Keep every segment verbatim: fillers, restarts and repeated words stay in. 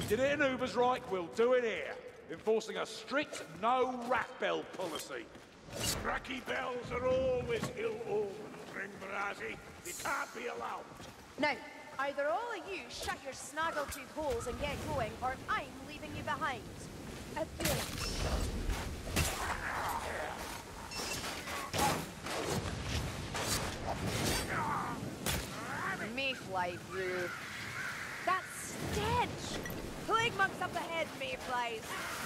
We did it in Ubersreich, we'll do it here. Enforcing a strict no rat bell policy. Cracky bells are always ill-omened, Ringbrazi. They can't be allowed. Now, either all of you shut your snaggletooth holes and get going, or I'm leaving you behind. Advance. Mayfly brew. That's stench! Plague monks up ahead, mayflies!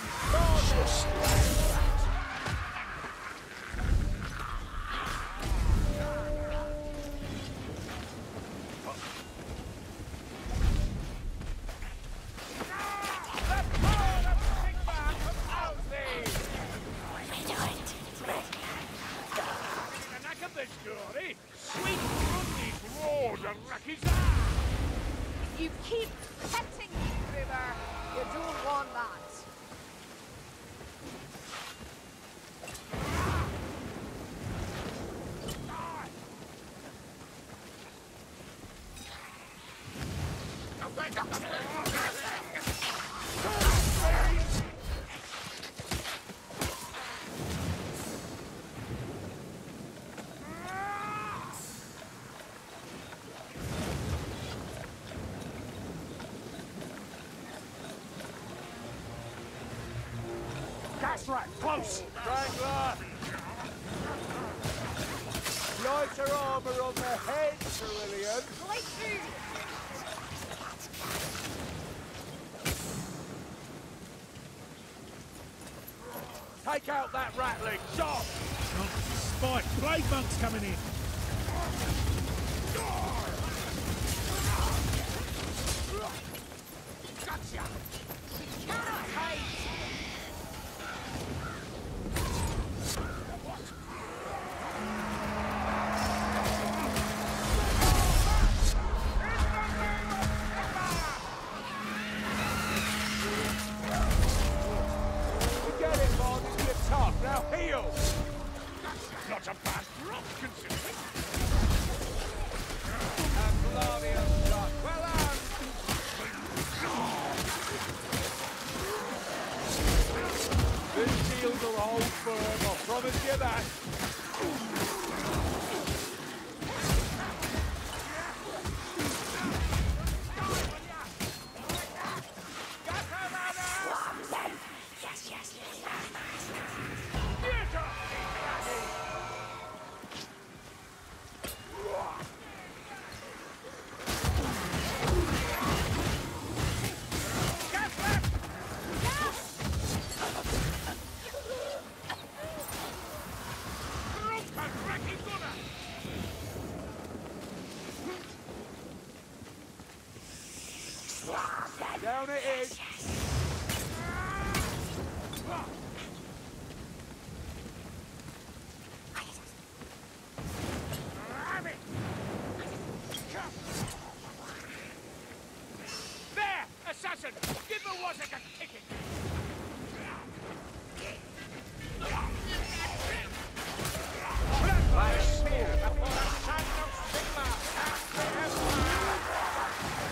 You keep petting me, Gruber. You don't want that. That's right, close! Strangler! Lighter armour on the head, Cerulean. Light through! Take out that ratling, shot! Spike, Plague Monk's coming in. Gotcha! We cannot hide! Now heal! Not a bad drop, considering. And Gladius shot. Well done! This shield will hold firm, I promise you that. Down it is. There! Assassin! Give the Wozzeck a kicking! My spear before the sun of Sigma cast the empire!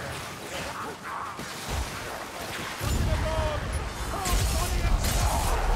Come to the board! Hold body and sword!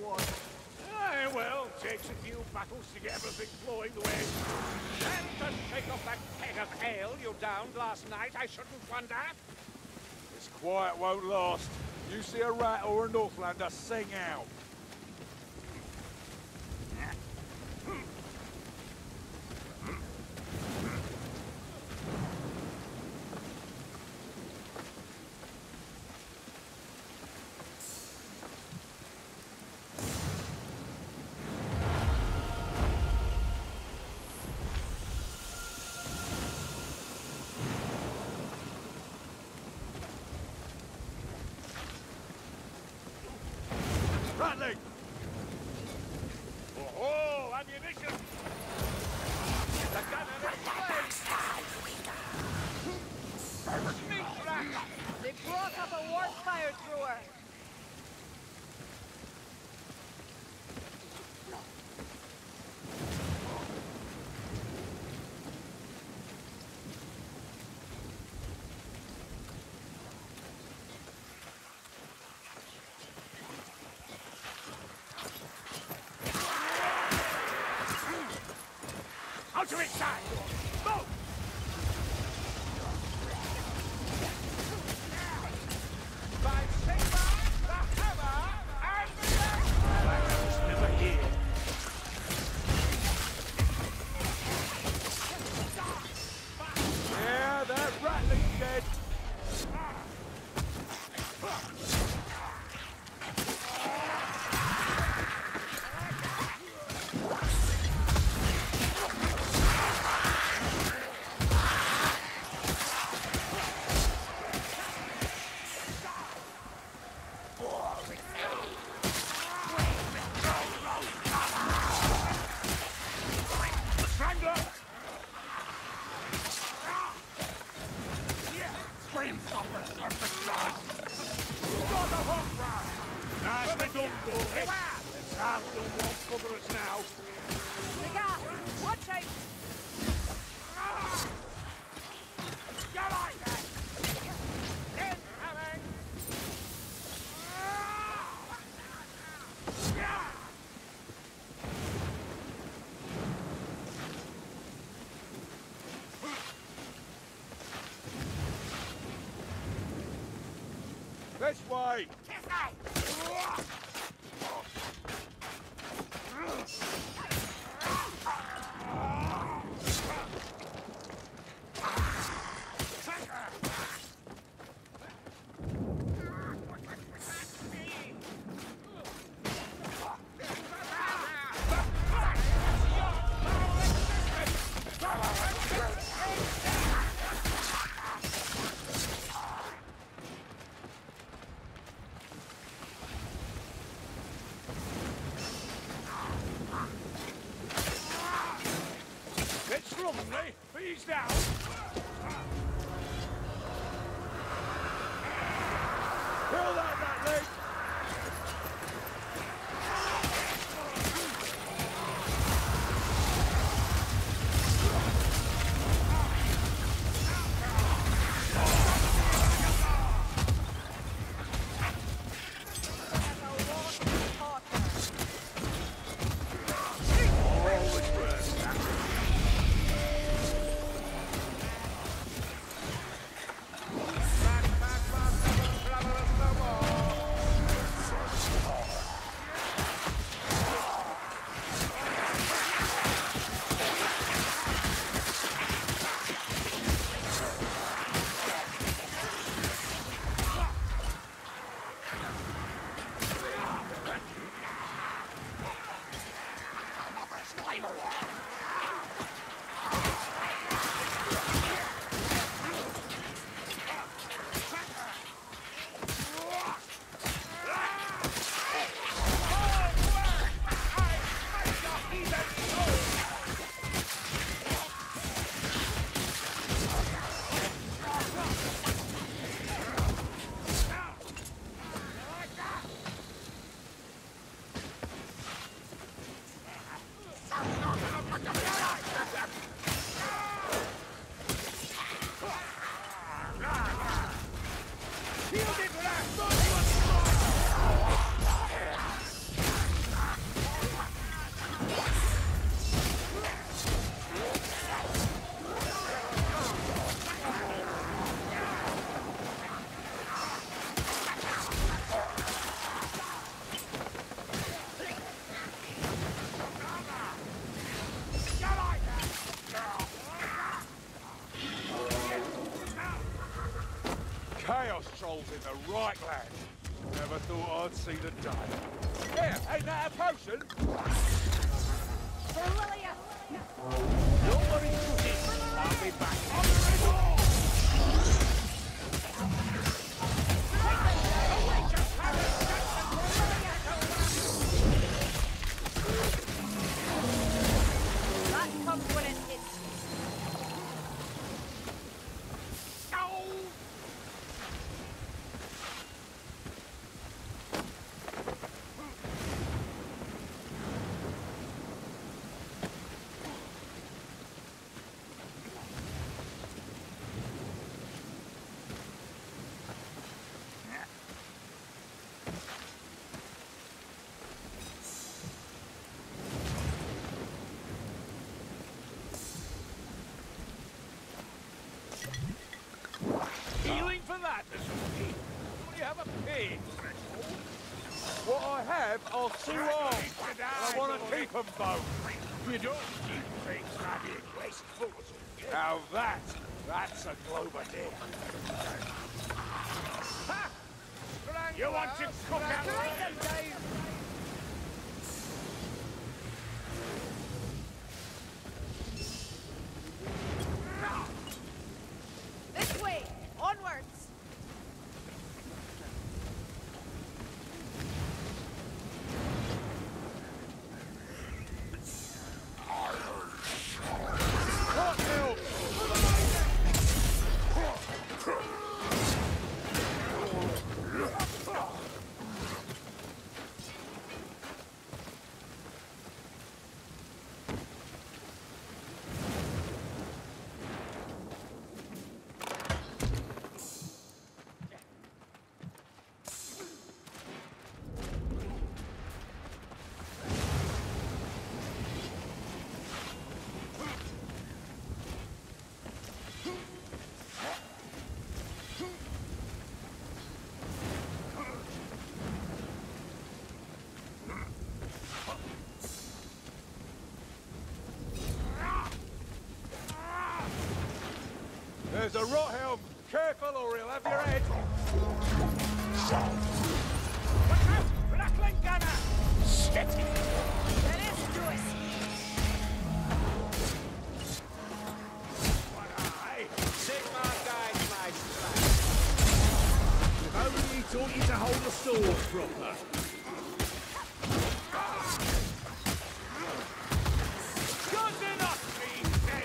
one. Aye, well, takes a few battles to get everything flowing the way. And to take off that keg of ale you downed last night, I shouldn't wonder. This quiet won't last. You see a rat or a Northlander, sing out. Ratling! Oh, ammunition! The gunner is place! Sneak rat! They brought up a warp fire thrower. Out to its side! Move! By Saber, the hammer, and the axe! Wagons never heal. Yeah, that Ratling's dead. Strangler! Flame thumper, perfect blood! Got the hot rod! Nicely done, boy! The South don't want cover us now. The gas! Watch out! You like that? Incoming! This way! It's lovely, but he's down. Kill that Ratling! Chaos trolls in the right land. Never thought I'd see the day. Here, ain't that a potion? Lilia! Don't worry, Susie. I'll be back. On the door! That comes when it hits you. Healing for that, Susie. Do you have a pain threshold? What I have, I'll chew on. I want to keep them both. You don't keep things like in places full of them. Now that, that's a Glober deer. Ha! You want to cook out? Strike them down! This way! Onwards! What help? There's a rot helm. Careful or he'll have your head. Watch out! Rattling gunner! Shit! There is Lewis! What eye? Sigmar guides my strike. If only he taught you to hold the sword proper. Good enough, me dead.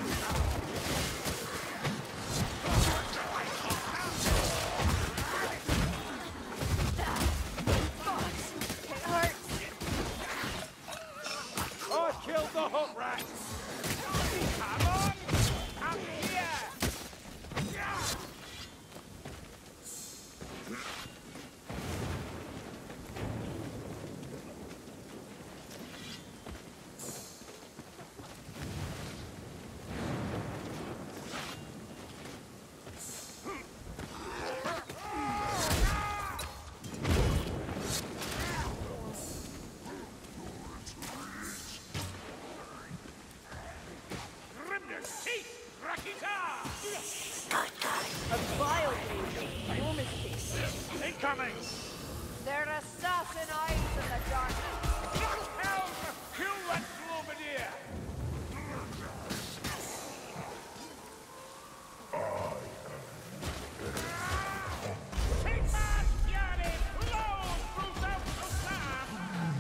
It hurts! I killed the hot rat. Come on! Come here! Grimness, teeth, Rakita! A vile blade, woman's face. Incoming! Their assassin eyes in the darkness. Helm! Kill that Globadier! Sigmar Fury flows through South Kusan!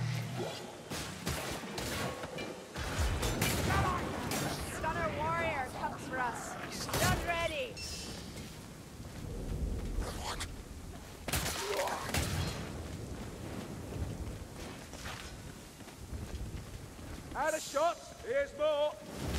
Stunner warrior comes for us. Done ready. Out of shots. Here's more.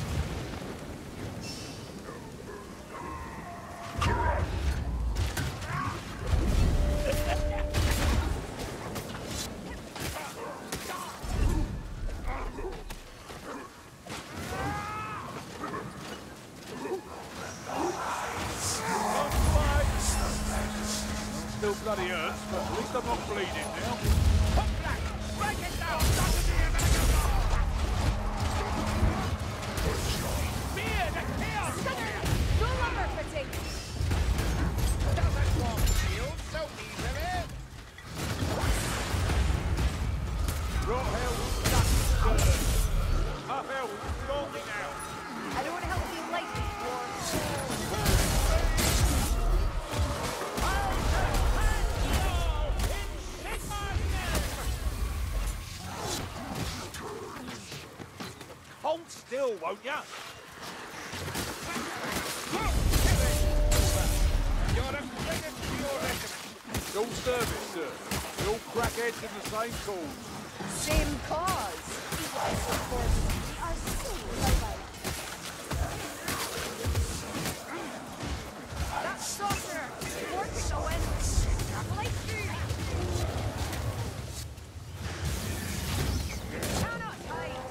Still bloody hurts, but at least I'm not bleeding now. Hook black! Break it down! Stop the deer! Beard! Chaos! Stunner! No lumber fitting. Doesn't work! all, won't ya? You're a credit to your regiment. It's all service, sir. We're all crackheads in the same cause. Same cause. Yes, of course. We are so alike. That saucer is working the wind. Like through. Cannot hide.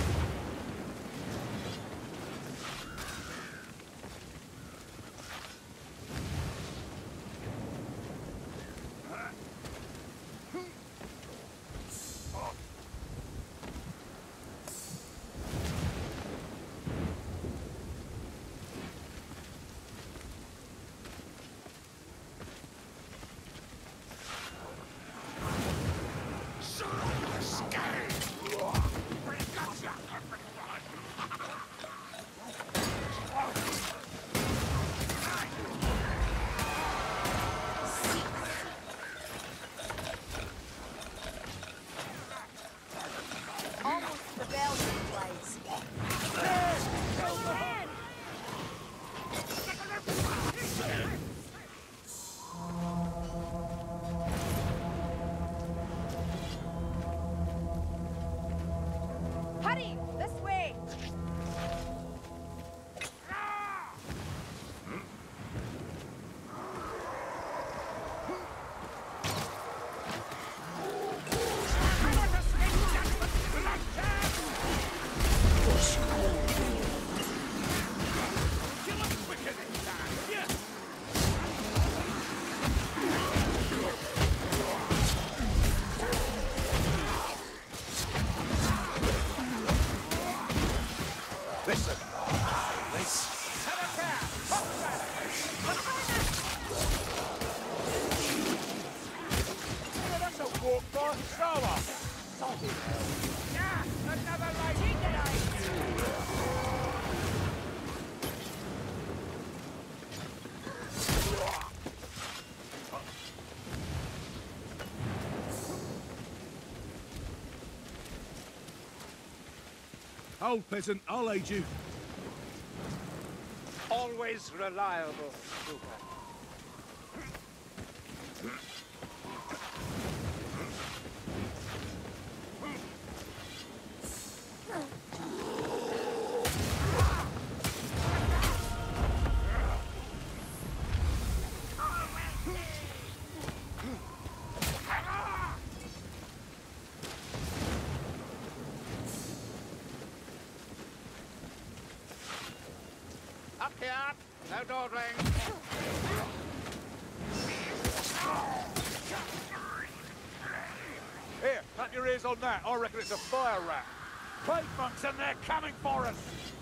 Almost the Belgian flights. Hurry! This way! Listen. That's a walk by thrower. Yeah, another light. Take the knife! Hold, peasant, I'll aid you. Always reliable, trooper. Up here, no dawdling. Here, clap your ears on that. I reckon it's a fire rat. Plague monks and they're coming for us.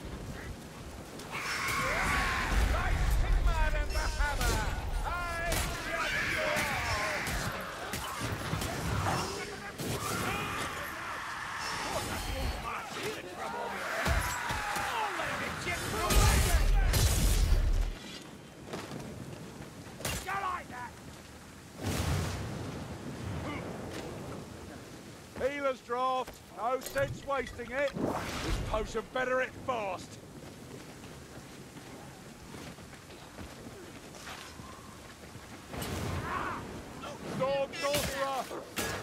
By Sigmar and the hammer, I judge you Healer's draft. No sense wasting it. This potion better it fast. Storm Sorcerer!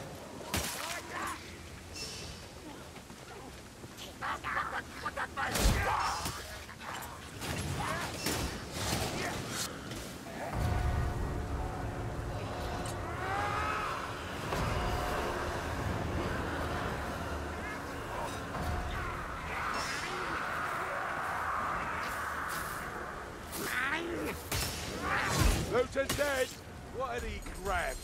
Luton's dead. What had he grabbed?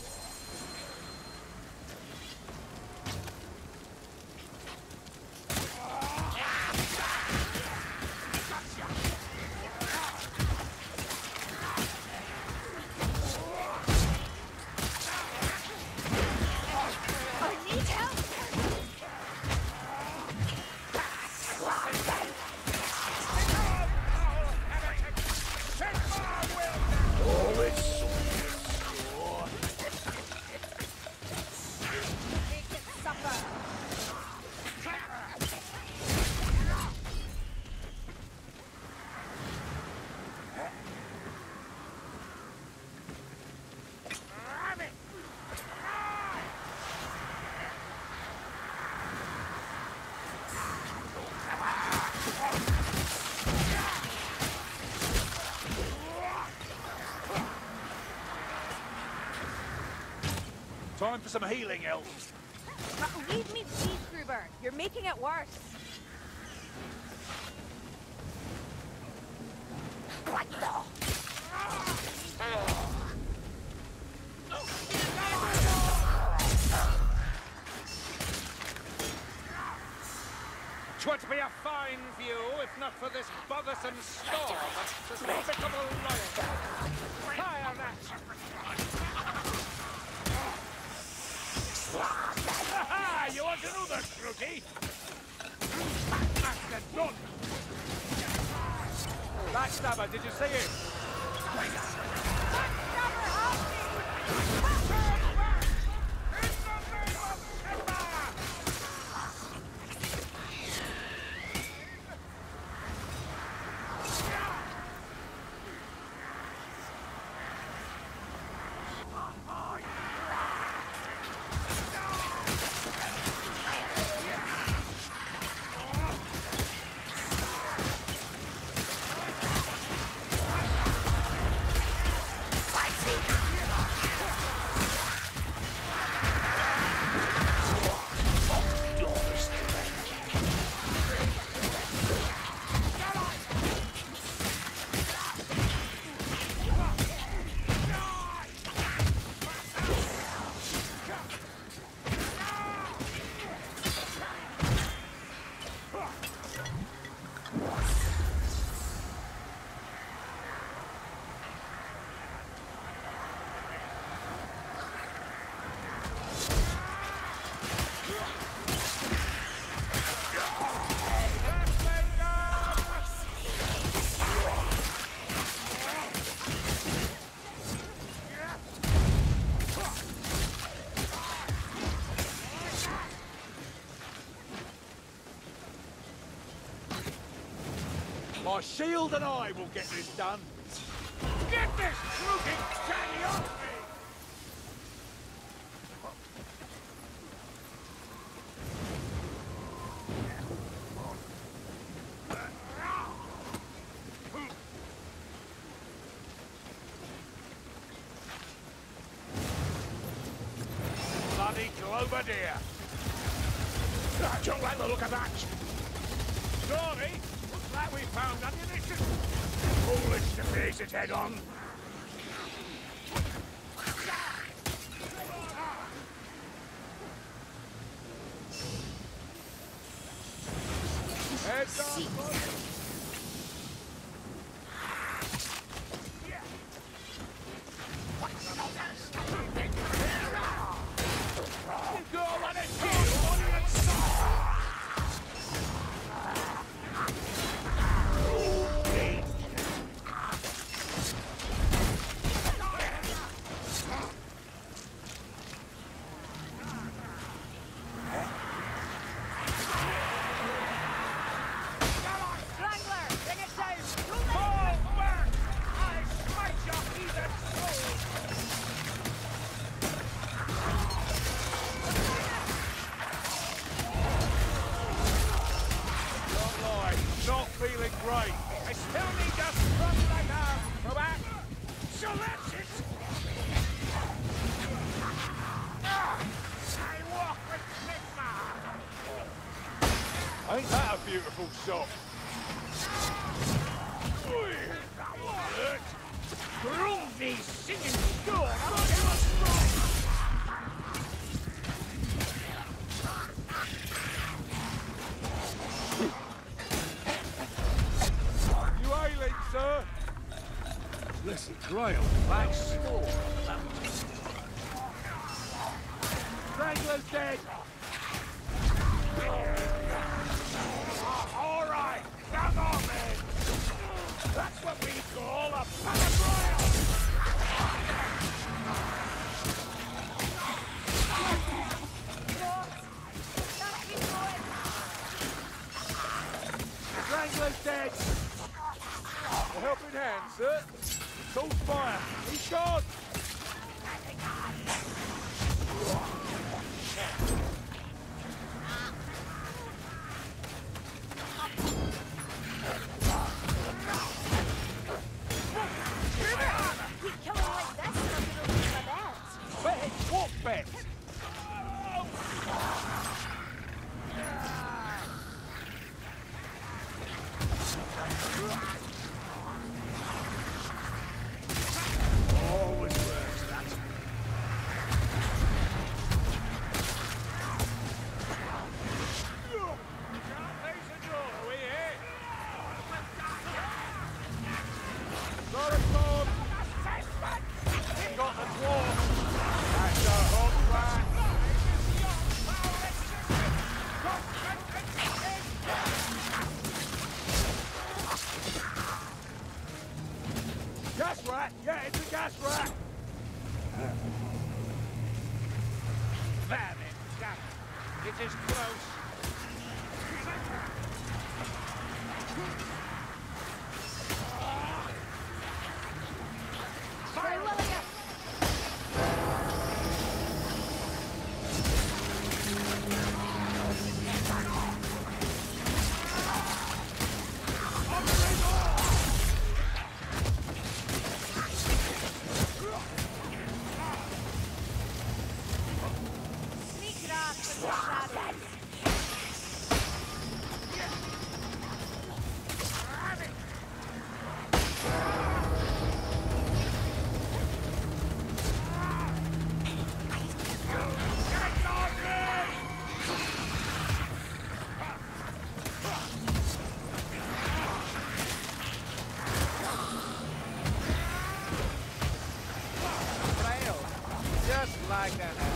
I need help! Oh, it's Time for some healing, elves. But leave me be, Kruber. You're making it worse. Twould be a fine view if not for this bothersome storm of despicable loyalty. Fire that! Ha! You want to know this, Rookie? Backmaster done! Backstabber, did you see it? Backstabber, help me! My shield and I will get this done. Get this crooked shiny off me! Bloody Clover deer. I don't like the look of that! Sorry! Looks like we found ammunition! Foolish to face it head on! Heads up. Go on and kill one and stop! Wrangler, bring it down! Fall back! I smite your heathen soul! Don't lie. Not feeling great. I still need your strong right arm, go back! So that's it! Ah, I walk with Sigmar! Ain't that a beautiful shot? Prove these singing store! Look how strong! You ailing, sir? Listen, Grail. Black storm. Strangler's dead. All right, come on, men! That's what we call a parabroil! Strangler's dead. A helping hand, sir. Call fire. He's gone. Keep killing like this, and I'm gonna lose my bed. Bet. What bet? is close. Very well again. Sneak grass with the shadows. Frail. Just like that house.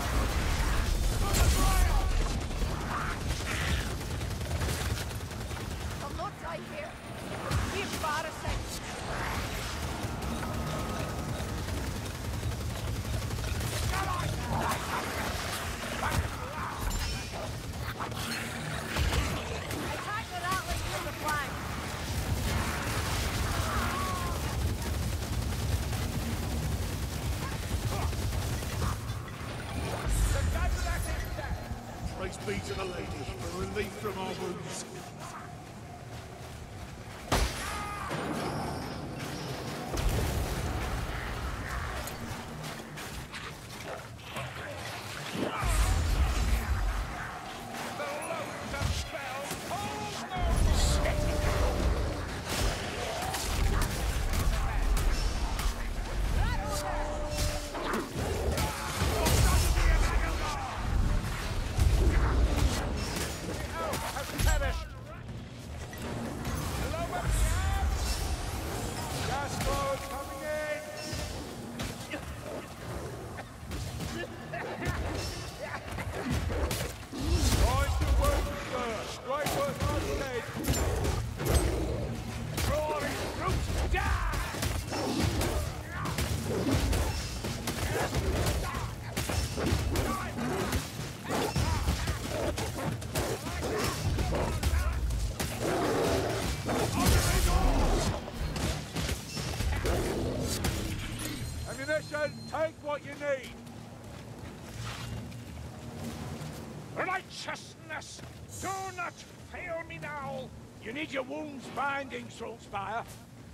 I'll not die here. Be embarrassing. Attack the rattlings from the flank. Praise be to the lady for relief from our wounds. Gasco's coming in! Going to work first. Right work on stage. Roaring brute, die! Ammunition, take what you need. Righteousness! Do not fail me now! You need your wounds binding, Saltspire.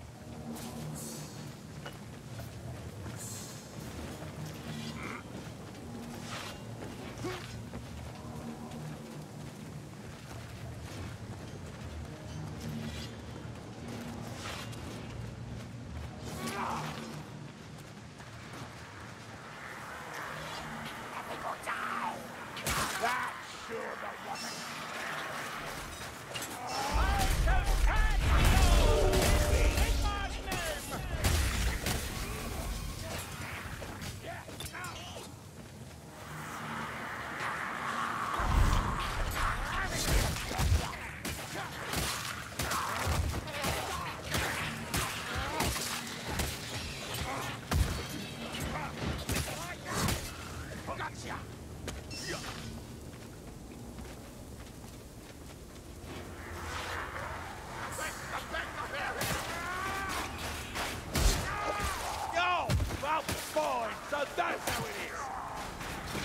That's sure the one. I shall catch you in my name! Yeah, now! Gotcha! Yo! Well, fine. So that's how it is.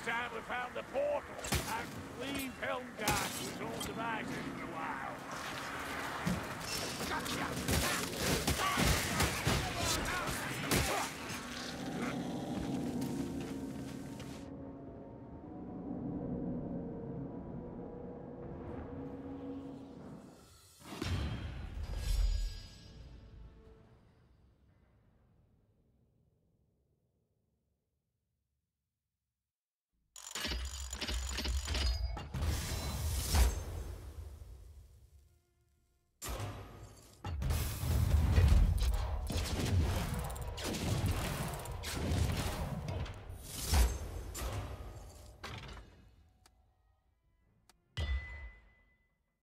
time we found the portal and leave Helmgard to his own devices for a while. Gotcha!